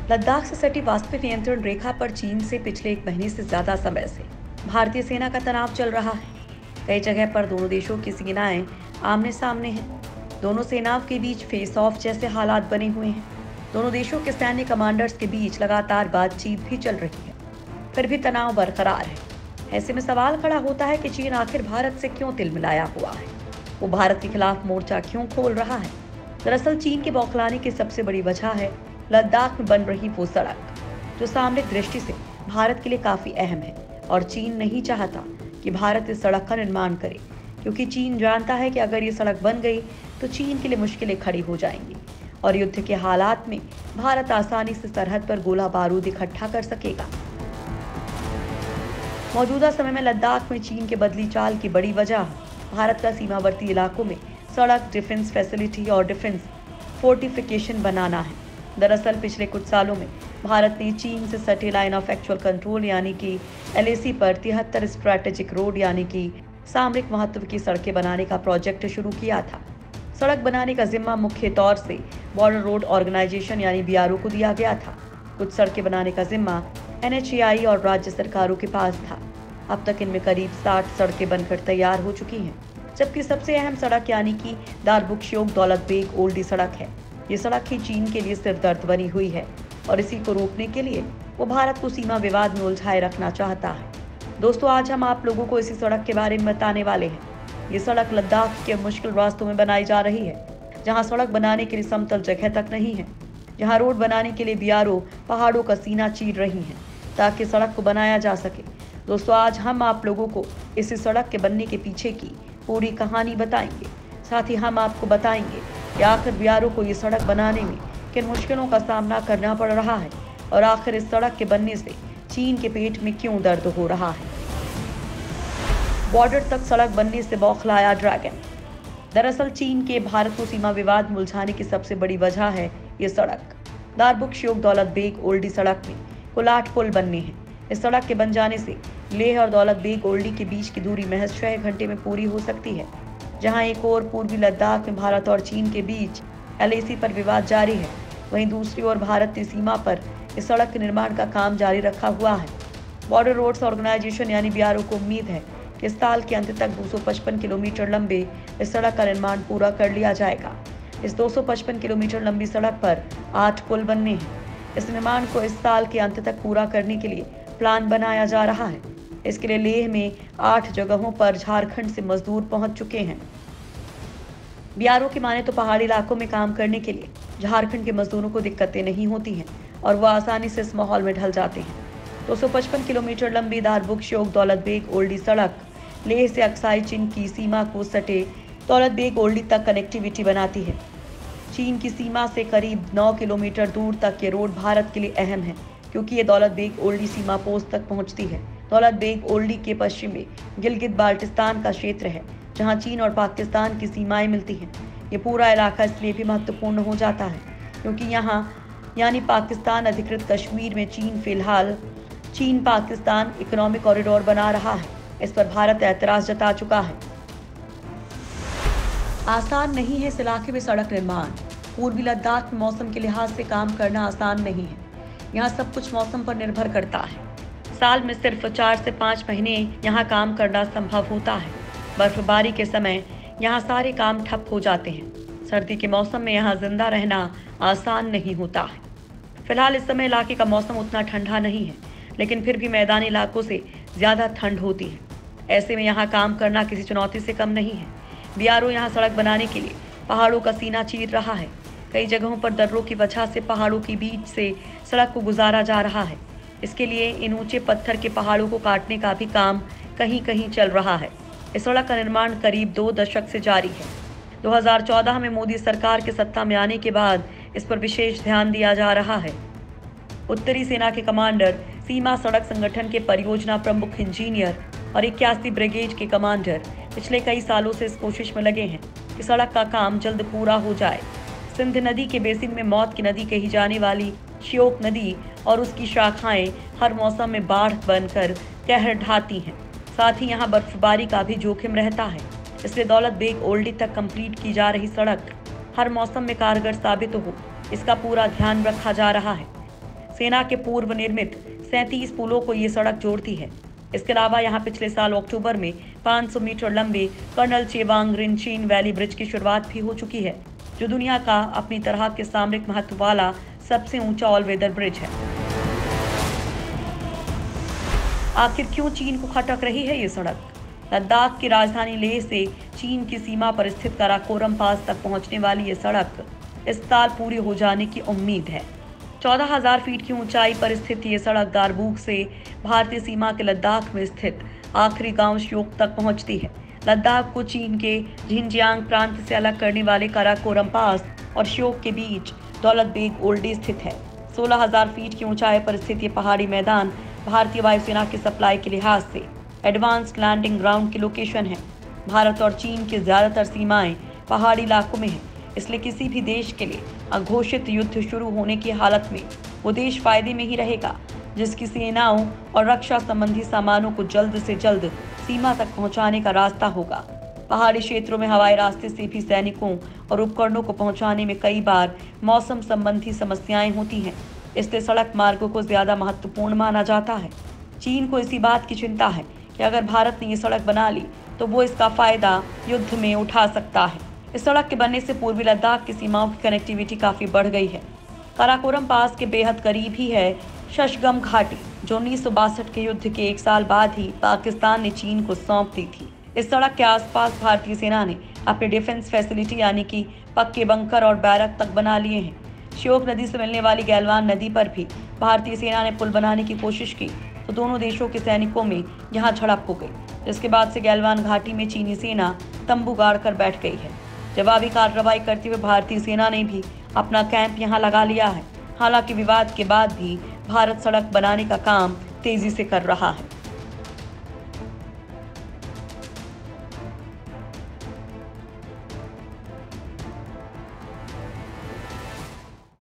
लद्दाख से सटी वास्तविक नियंत्रण रेखा पर चीन से पिछले 1 महीने से ज्यादा समय से भारतीय सेना का तनाव चल रहा है। कई जगह पर दोनों देशों की सेनाएं आमने सामने हैं। दोनों सेनाओं के बीच फेस ऑफ जैसे हालात बने हुए हैं। दोनों देशों के सैन्य कमांडर्स के बीच लगातार बातचीत भी चल रही है, फिर भी तनाव बरकरार है। ऐसे में सवाल खड़ा होता है कि चीन आखिर भारत से क्यों तिलमिलाया हुआ है? वो भारत के खिलाफ मोर्चा क्यों खोल रहा है? दरअसल चीन के बौखलाने की सबसे बड़ी वजह है लद्दाख में बन रही वो सड़क, जो सामरिक दृष्टि से भारत के लिए काफी अहम है। और चीन नहीं चाहता कि भारत इस सड़क का निर्माण करे, क्योंकि चीन जानता है कि अगर ये सड़क बन गई तो चीन के लिए मुश्किलें खड़ी हो जाएंगी और युद्ध के हालात में भारत आसानी से सरहद पर गोला बारूद इकट्ठा कर सकेगा। मौजूदा समय में लद्दाख में चीन के बदली चाल की बड़ी वजह भारत का सीमावर्ती इलाकों में सड़क, डिफेंस फैसिलिटी और डिफेंस फोर्टिफिकेशन बनाना है। दरअसल पिछले कुछ सालों में भारत ने चीन से सटे लाइन ऑफ एक्चुअल कंट्रोल यानी कि LAC पर 73 स्ट्रैटेजिक रोड यानी कि सामरिक महत्व की सड़कें बनाने का प्रोजेक्ट शुरू किया था। सड़क बनाने का जिम्मा मुख्य तौर से बॉर्डर रोड ऑर्गेनाइजेशन यानी BRO को दिया गया था। कुछ सड़कें बनाने का जिम्मा NHAI और राज्य सरकारों के पास था। अब तक इनमें करीब 60 सड़कें बनकर तैयार हो चुकी हैं, जबकि सबसे अहम सड़क यानी कि दारबुक्श्योक दौलत बेग ओल्डी सड़क है। ये सड़क ही चीन के लिए सिरदर्द बनी हुई है और इसी को रोकने के लिए वो भारत को सीमा विवाद में उलझाए रखना चाहता है। दोस्तों, आज हम आप लोगों को इसी सड़क के बारे में बताने वाले हैं। ये सड़क लद्दाख के मुश्किल रास्तों में बनाई जा रही है, जहाँ सड़क बनाने के लिए समतल जगह तक नहीं है, जहाँ रोड बनाने के लिए BRO पहाड़ों का सीना चीर रही है ताकि सड़क को बनाया जा सके। दोस्तों, आज हम आप लोगों को इस सड़क के बनने के पीछे की पूरी कहानी बताएंगे। साथ ही हम आपको बताएंगे कि आखिर BRO को ये सड़क बनाने में किन मुश्किलों का सामना करना पड़ रहा है और आखिर इस सड़क के बनने से चीन के पेट में क्यों दर्द हो रहा है। बॉर्डर तक सड़क बनने से बौखलाया ड्रैगन। दरअसल चीन के भारत को सीमा विवाद में उलझाने की सबसे बड़ी वजह है ये सड़क। दारबुक्श्योक दौलत बेग ओल्डी सड़क में कुल 8 पुल बनने हैं। इस सड़क के बन जाने से लेह और दौलत बेग ओल्डी के बीच की दूरी महज 6 घंटे में पूरी हो सकती है। जहां एक और पूर्वी लद्दाख में भारत और चीन के बीच LAC पर विवाद जारी है, वहीं दूसरी ओर भारत ने सीमा पर इस सड़क के निर्माण का काम जारी रखा हुआ है। बॉर्डर रोड्स ऑर्गेनाइजेशन यानी BRO को उम्मीद है कि इस साल के अंत तक 255 किलोमीटर लंबे इस सड़क का निर्माण पूरा कर लिया जाएगा। इस 255 किलोमीटर लंबी सड़क पर 8 पुल बनने हैं। इस निर्माण को इस साल के अंत तक पूरा करने के लिए प्लान बनाया जा रहा है। इसके लिए लेह में 8 जगहों पर झारखंड से मजदूर पहुंच चुके हैं। BRO की माने तो पहाड़ी इलाकों में काम करने के लिए झारखंड के मजदूरों को दिक्कतें नहीं होती हैं और वह आसानी से इस माहौल में ढल जाते हैं। 255 किलोमीटर लंबी दारबुक्श्योक दौलत बेग ओल्डी सड़क लेह से अक्साई चीन की सीमा को सटे दौलत बेग ओल्डी तक कनेक्टिविटी बनाती है। चीन की सीमा से करीब 9 किलोमीटर दूर तक ये रोड भारत के लिए अहम है, क्योंकि ये दौलत बेग ओल्डी सीमा पोस्ट तक पहुंचती है। दौलत बेग ओल्डी के पश्चिम में गिलगित बाल्टिस्तान का क्षेत्र है, जहां चीन और पाकिस्तान की सीमाएं मिलती हैं। ये पूरा इलाका इसलिए भी महत्वपूर्ण हो जाता है क्योंकि यहाँ यानी पाकिस्तान अधिकृत कश्मीर में चीन फिलहाल चीन पाकिस्तान इकोनॉमिक कॉरिडोर बना रहा है। इस पर भारत ऐतराज जता चुका है। आसान नहीं है इस इलाके में सड़क निर्माण। पूर्वी लद्दाख में मौसम के लिहाज से काम करना आसान नहीं है। यहाँ सब कुछ मौसम पर निर्भर करता है। साल में सिर्फ 4 से 5 महीने यहाँ काम करना संभव होता है। बर्फबारी के समय यहाँ सारे काम ठप हो जाते हैं। सर्दी के मौसम में यहाँ जिंदा रहना आसान नहीं होता है। फिलहाल इस समय इलाके का मौसम उतना ठंडा नहीं है, लेकिन फिर भी मैदानी इलाकों से ज़्यादा ठंड होती है। ऐसे में यहाँ काम करना किसी चुनौती से कम नहीं है। BRO यहाँ सड़क बनाने के लिए पहाड़ों का सीना चीर रहा है। कई जगहों पर दर्रों की वजह से पहाड़ों के बीच से सड़क को गुजारा जा रहा है। इसके लिए इन ऊंचे पत्थर के पहाड़ों को काटने का भी काम कहीं कहीं चल रहा है। इस सड़क का निर्माण करीब 2 दशक से जारी है। 2014 में मोदी सरकार के सत्ता में आने के बाद इस पर विशेष ध्यान दिया जा रहा है। उत्तरी सेना के कमांडर, सीमा सड़क संगठन के परियोजना प्रमुख इंजीनियर और 81 ब्रिगेड के कमांडर पिछले कई सालों से इस कोशिश में लगे हैं कि सड़क का काम जल्द पूरा हो जाए। सिंध नदी के बेसिन में मौत की नदी कही जाने वाली श्योक नदी और उसकी शाखाएं हर मौसम में बाढ़ बनकर कहर ढाती हैं। साथ ही यहाँ बर्फबारी का भी जोखिम रहता है। इसलिए दौलत बेग ओल्डी तक कंप्लीट की जा रही सड़क हर मौसम में कारगर साबित हो, इसका पूरा ध्यान रखा जा रहा है। सेना के पूर्व निर्मित 37 पुलों को ये सड़क जोड़ती है। इसके अलावा यहाँ पिछले साल अक्टूबर में 500 मीटर लंबे colonel Chewang Rinchen valley bridge की शुरुआत भी हो चुकी है, जो दुनिया का अपनी तरह के सामरिक महत्व वाला सबसे ऊंचा ऑल वेदर ब्रिज है। आखिर क्यों चीन को खटक रही है ये सड़क? लद्दाख की राजधानी लेह से चीन की सीमा पर स्थित काराकोरम पास तक पहुंचने वाली ये सड़क इस साल पूरी हो जाने की उम्मीद है। 14,000 फीट की ऊंचाई पर स्थित ये सड़क दारबूक से भारतीय सीमा के लद्दाख में स्थित आखिरी गांव श्योक तक पहुंचती है। लद्दाख को चीन के झिंजियांग प्रांत से अलग करने वाले काराकोरम पास और श्योक के बीच दौलत बेग ओल्डी स्थित है। 16,000 फीट की ऊंचाई पर स्थित ये पहाड़ी मैदान भारतीय वायुसेना की सप्लाई के लिहाज से एडवांस्ड लैंडिंग ग्राउंड की लोकेशन है। भारत और चीन की ज्यादातर सीमाएं पहाड़ी इलाकों में है, इसलिए किसी भी देश के लिए अघोषित युद्ध शुरू होने की हालत में वो देश फायदे में ही रहेगा, जिसकी सेनाओं और रक्षा संबंधी सामानों को जल्द से जल्द सीमा तक पहुंचाने का रास्ता होगा। पहाड़ी क्षेत्रों में हवाई रास्ते से भी सैनिकों और उपकरणों को पहुंचाने में कई बार मौसम संबंधी समस्याएं होती हैं, इसलिए सड़क मार्गों को ज्यादा महत्वपूर्ण माना जाता है। चीन को इसी बात की चिंता है कि अगर भारत ने ये सड़क बना ली तो वो इसका फायदा युद्ध में उठा सकता है। इस सड़क के बनने से पूर्वी लद्दाख की सीमाओं की कनेक्टिविटी काफी बढ़ गई है। काराकोरम पास के बेहद करीब ही है शशगम घाटी, जो 1962 के युद्ध के 1 साल बाद ही पाकिस्तान ने चीन को सौंप दी थी। इस सड़क के आसपास भारतीय सेना ने अपने डिफेंस फैसिलिटी यानी कि पक्के बंकर और बैरक तक बना लिए हैं। श्योक नदी से मिलने वाली गैलवान नदी पर भी भारतीय सेना ने पुल बनाने की कोशिश की तो दोनों देशों के सैनिकों में यहां झड़प हो गई, जिसके बाद से गैलवान घाटी में चीनी सेना तंबू गाड़कर बैठ गई है। जवाबी कार्रवाई करते हुए भारतीय सेना ने भी अपना कैंप यहां लगा लिया है। हालांकि विवाद के बाद भी भारत सड़क बनाने का काम तेजी से कर रहा है।